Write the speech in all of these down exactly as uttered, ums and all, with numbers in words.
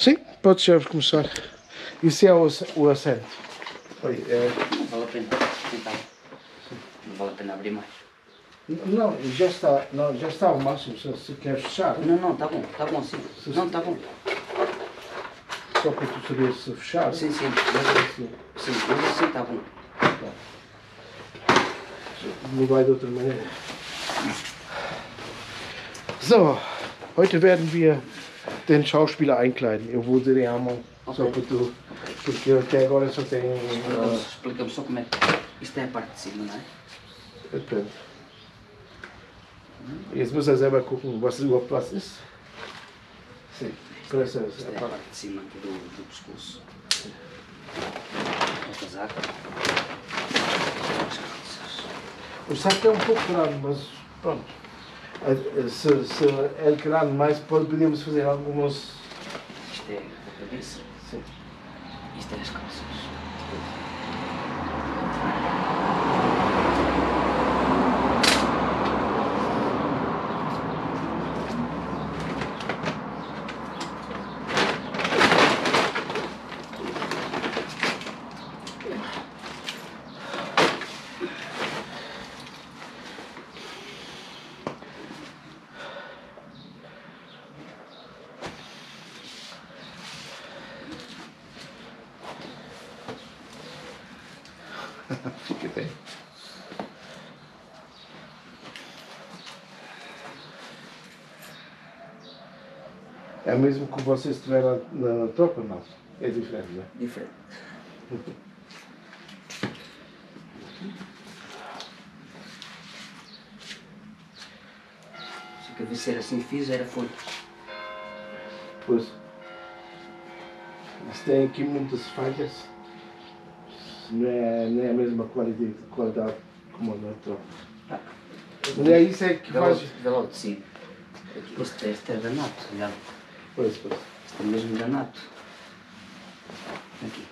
Sim, pode já começar. Isso é o, o assento. Oi, é... Não vale a pena tentar. Não vale a pena abrir mais. Não, já está, não, já está ao máximo, se, se quer fechar. Não, não, está bom, está bom assim. Se, não, está bom. Só para tu saber se fechar. Sim, sim, mas assim, sim, mas assim está bom. Não vai de outra maneira. So, heute werden wir den Schauspieler einkleiden. Eu vou dizer em alemão, okay. Só para tu, porque até agora só tem... Uh... Explica-me só como é que... Isto é a parte de cima, não é? Depende. Jetzt muss er selber gucken, was überhaupt was ist. Sim, parece isto é a parte de cima do, do pescoço. O casaco. As calças. O saco é um pouco grande, mas pronto. Se, se é grande mais, podemos fazer algumas... Isto é a cabeça. Sim. Isto é as calças. Fica bem. É mesmo que vocês estiveram na, na tropa, não? É diferente, não é? Diferente. Se a cabeceira assim fiz, era foi. Pois. Mas tem aqui muitas falhas. Não é, não é a mesma qualidade, qualidade como na tropa. Ah. Mas é isso é que vê faz... Vê lá o tecido. Este, este é danado, olha. Pois, pois. Este é mesmo danado. Aqui.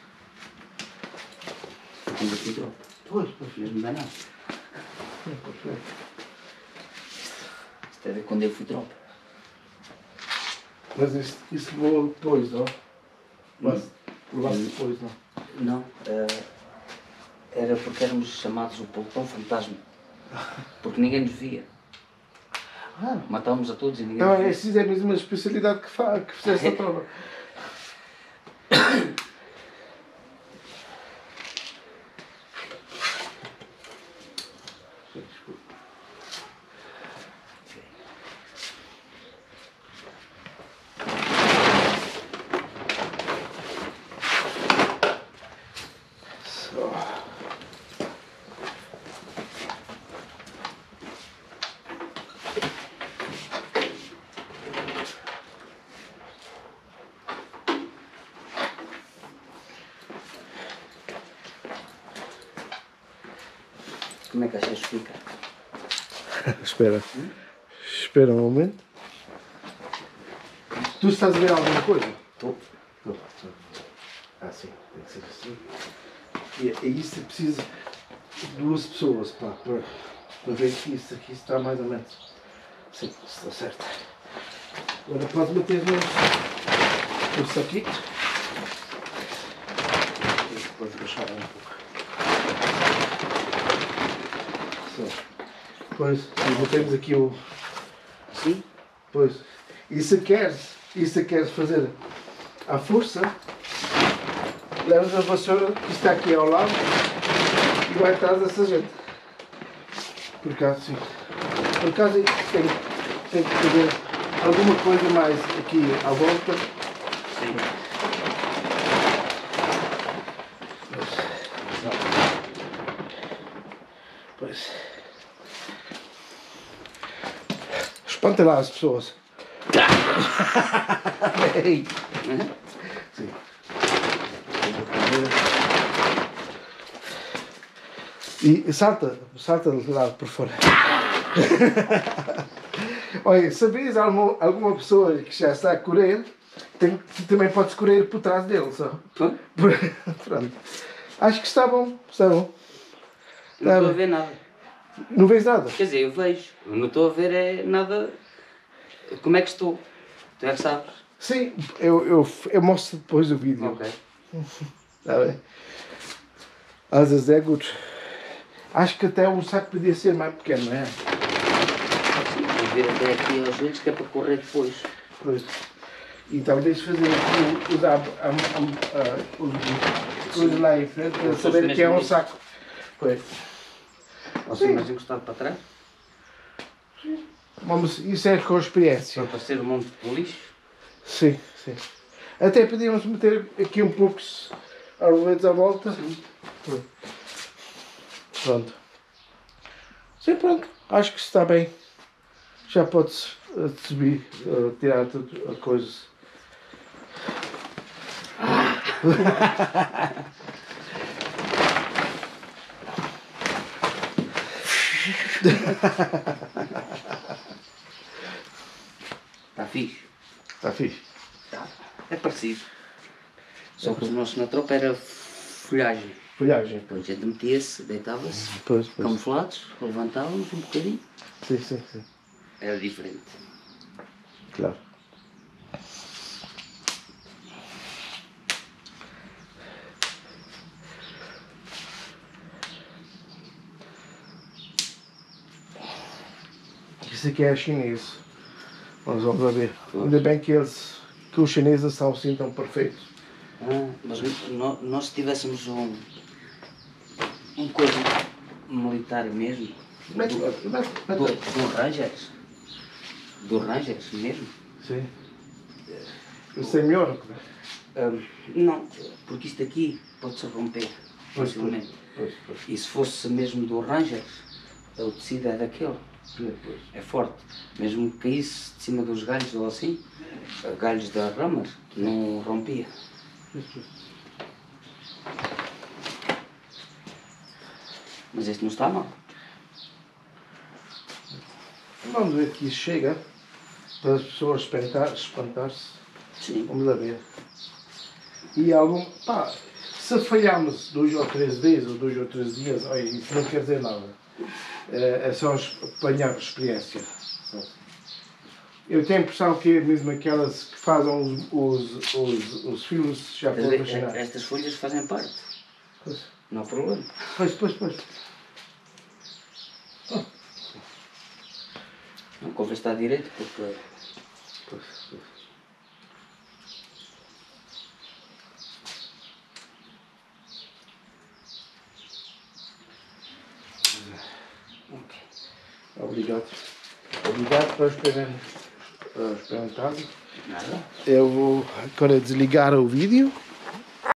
Quando eu fui tropa. Pois, pois. Mesmo danado. Perfeito. Isto é de quando eu fui tropa. Mas isso, isso voa depois, não? Mas levaste depois, não? Não. Uh, era porque éramos chamados o pelotão fantasma. Porque ninguém nos via. Ah. Matávamos a todos e ninguém Então, nos via. essa é a mesma especialidade que, fa que fizeste a prova. Como é que achas que fica? Espera. Hum? Espera um momento. Tu estás a ver alguma coisa? Estou. Ah, sim. Tem que ser assim. E, e isso precisa de duas pessoas para, para, para ver que isso aqui está mais ou menos. Sim, está certo. Agora podes meter no saquito. E depois baixar um pouco. Pois, e temos aqui o... Assim? Pois. E se queres, e se queres fazer à força, levas a vassoura que está aqui ao lado e vai atrás dessa gente. Por acaso, sim. Por acaso tem, tem que fazer alguma coisa mais aqui à volta. Sim. Pois. Espanta lá as pessoas. Ei. Sim. E salta, salta lá por fora. Olha, sabias alguma, alguma pessoa que já está a correr, tem, também podes correr por trás dele só. Pronto. Pronto. Acho que está bom, está bom. Não estou a ver nada. Não vês nada? Quer dizer, eu vejo. Eu não estou a ver é nada... Como é que estou? Tu é que sabes. Sim, eu, eu, eu mostro depois o vídeo. Ok. Está bem? Às vezes é good. Acho que até o saco podia ser mais pequeno, não é? Sim, vou vir até aqui aos joelhos que é para correr depois. Pois. Então deixa fazer aqui, usar a, a, a, a, os coisas lá em frente para saber que é um saco. Pois. Você mais encostado para trás? Vamos, isso é com experiência. Para parecer um monte de lixo? Sim, sim. Até podíamos meter aqui um pouco arvoredos à volta. Sim. Pronto. Sim, pronto. Acho que está bem. Já pode-se uh, subir, uh, tirar tudo a coisa. Está fixe? Está fixe. Tá. É parecido. Só que o nosso na tropa era folhagem. Folhagem. Depois a gente metia-se, deitava-se, Pois, pois. camuflados, levantávamos um bocadinho. Sim, sim, sim. Era diferente. Claro. Isso aqui é chinês. Nós vamos ver. Ainda bem que eles, que os chineses são assim tão perfeitos. Ah, mas nós, nós se tivéssemos um, um coisa militar mesmo, Mete, do, mete, mete. do, do Rangers, do Rangers mesmo, Sim. Isso é melhor. ah, não, porque isto aqui pode-se romper Pois, facilmente. Pois, pois. E se fosse mesmo do Rangers, o tecido é daquele. Pois, pois. É forte. Mesmo que caísse de cima dos galhos ou assim, galhos das ramas, não rompia. Pois, pois. Mas este não está mal. Vamos ver que isso chega. Para as pessoas espantar- espantar-se. Sim. Vamos lá ver. E algum. Pá, se falharmos dois ou três vezes, ou dois ou três dias, olha, isso não quer dizer nada. É, é só apanhar experiência. Eu tenho a impressão que é mesmo aquelas que fazem os, os, os, os fios já por imaginar. Estas folhas fazem parte. Pois, Não há problema. pois, pois. pois. Não convém estar direito porque. Pois, pois. Ok. Obrigado. Obrigado por experimentar. Nada. Eu vou agora desligar o vídeo.